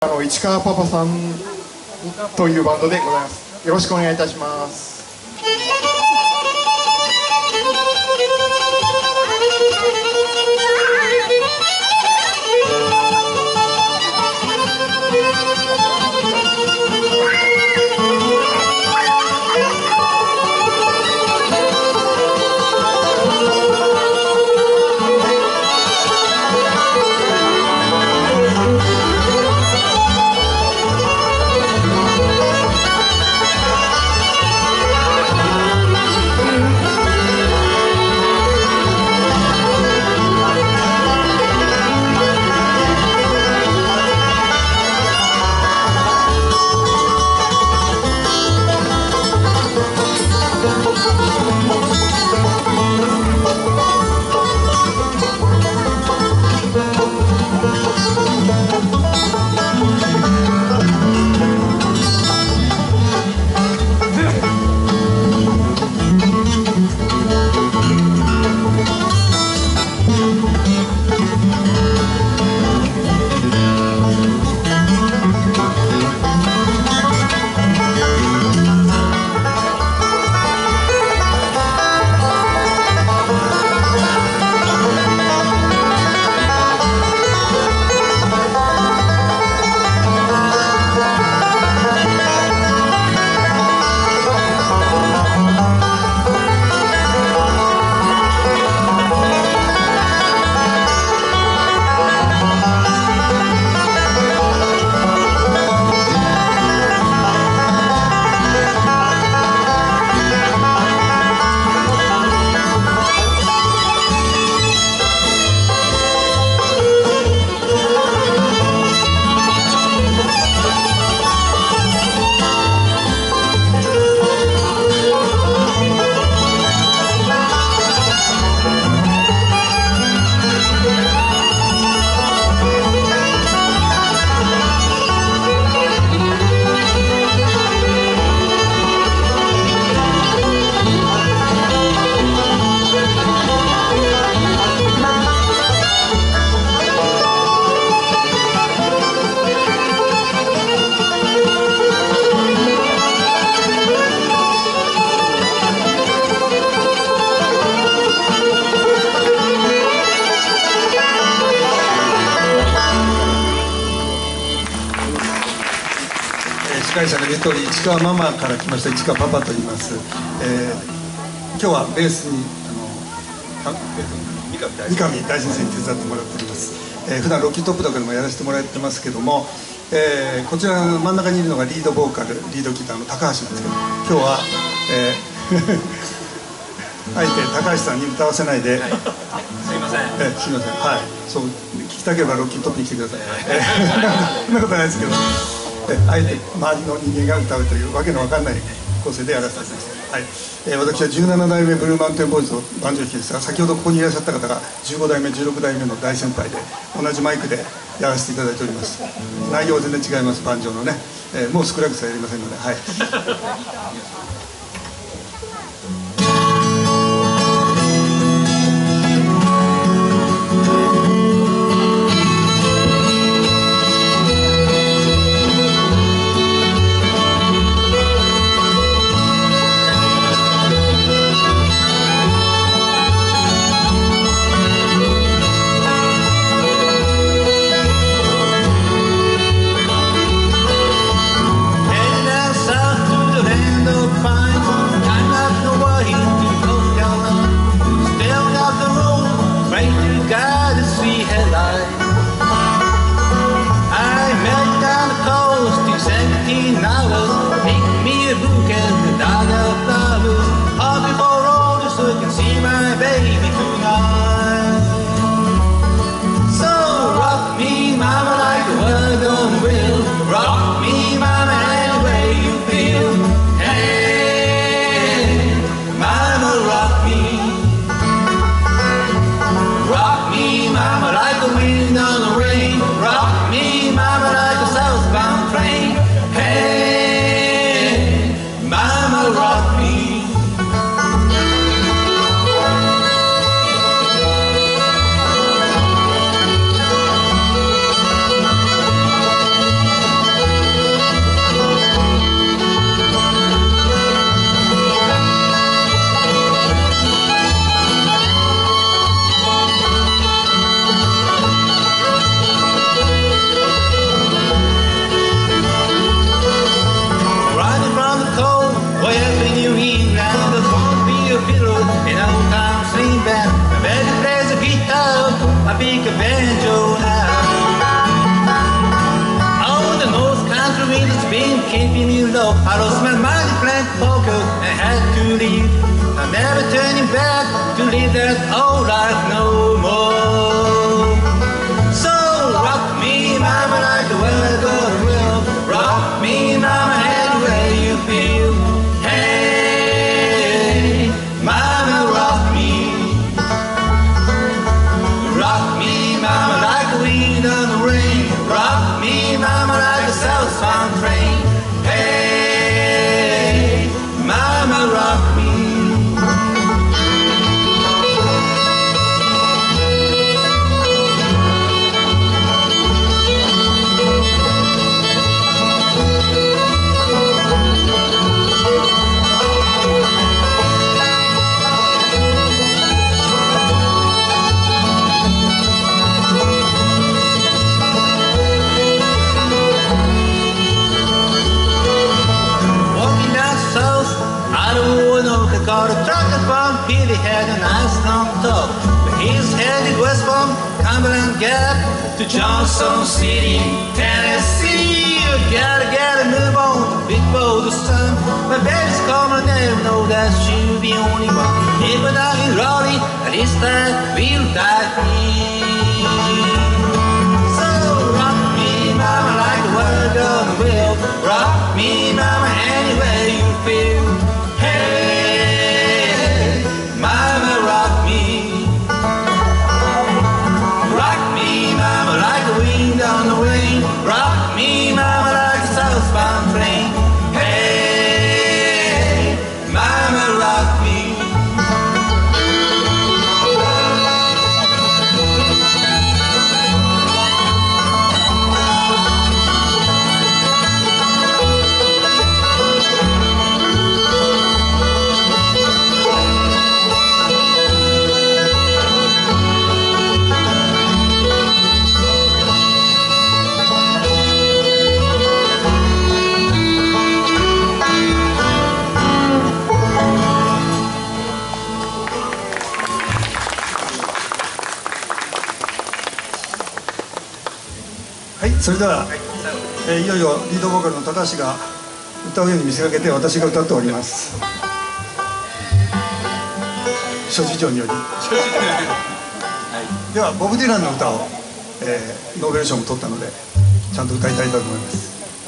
市川パパさんというバンドでございます。よろしくお願いいたします。 司会者の言う通り、市川ママから来ました市川パパと言います。今日はベースに三上大先生に手伝ってもらっております。普段ロッキートップとかでもやらせてもらってますけども、こちらの真ん中にいるのがリードボーカル、リードギターの高橋なんですけど、今日は、あえて高橋さんに歌わせないで、はい、すいません、すいません、はい、そう聞きたければロッキートップに来てください。そんなことないですけど、あえて周りの人間が歌うというわけのわかんない構成でやらせていただきます。はい、私は17代目ブルーマウンテンボーイズのバンジョー弾きですが、先ほどここにいらっしゃった方が15代目16代目の大先輩で、同じマイクでやらせていただいております。内容は全然違います。バンジョーのね、もう少なくさやりませんので、はい。 Heading down south through the land of window. I lost my money, blank pocket, and had to leave. I'm never turning back to live that old life no more. So rock me, mama, like the weather goes real. Rock me, mama, anywhere you feel. Hey, mama, rock me. Rock me, mama, like the wind on the rain. Rock me, mama, like a southbound train. Hey, mama, rock me. Got a trucker from Philly, had a nice long talk. But he's headed west from Cumberland Gap to Johnson City, Tennessee. You gotta move on to big boulder sun. My baby's coming, never know that she'll be only one. If we're not in Raleigh, at least that will die free. So rock me, mama, like the world on the wheel. Rock me, mama, anywhere you feel. Hey, mama, rock me. Rock me, mama, like the wind on the rain. Rock me, mama, like a southbound train. Hey, mama, rock me. はい、それでは、いよいよリードボーカルの高橋が歌うように見せかけて私が歌っております。諸事情により、ではボブ・ディランの歌を、ノーベル賞も取ったのでちゃんと歌いたいと思います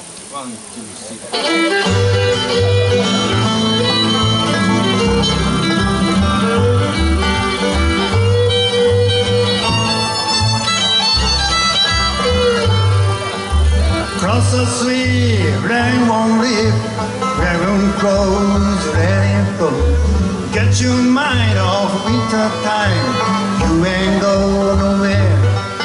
。Cross the sea, rain won't leave, rain won't close, let it flow. Get your mind off winter time, you ain't go nowhere.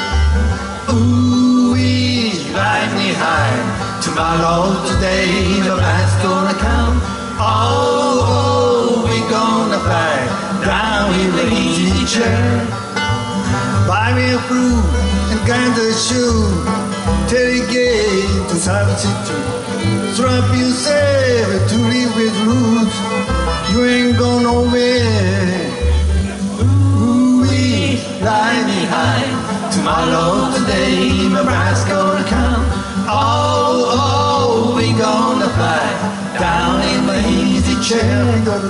Ooh, we ride me high, tomorrow, today, the last gonna come. Oh, we gonna fly, down in the easy chair. Buy me a fruit and kind of shoe. Delegate to substitute. Strap yourself to live with roots. You ain't going nowhere. Ooh, we ride me high. Tomorrow, today, my bride's gonna come. Oh, oh, we gonna fly down in my easy chair.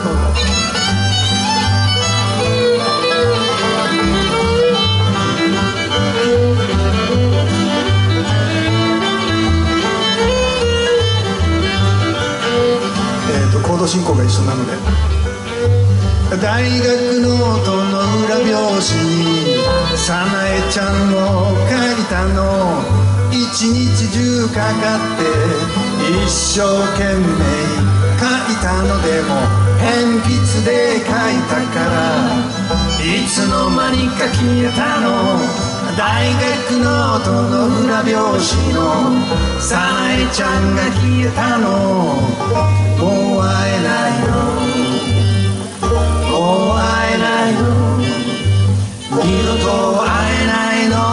コード進行が一緒なので、大学ノートの裏表紙に早苗ちゃんの書いたの一日中かかって一生懸命書いたのでも鉛筆で書いたからいつの間にか消えたの。大学ノートの裏表紙の早苗ちゃんが消えたの。もう会えないの、もう会えないの、二度と会えないの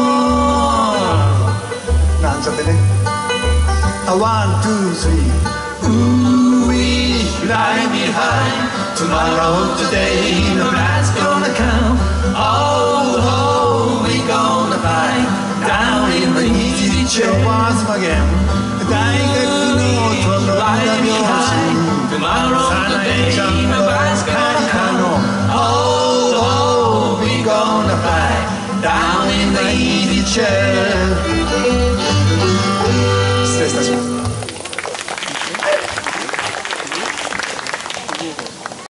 なんちゃってね。One, two, three. Ooh, we fly me high. Tomorrow, today, the night's gonna come. Oh, oh, we gonna fly down in the easy chair once again. 大学の share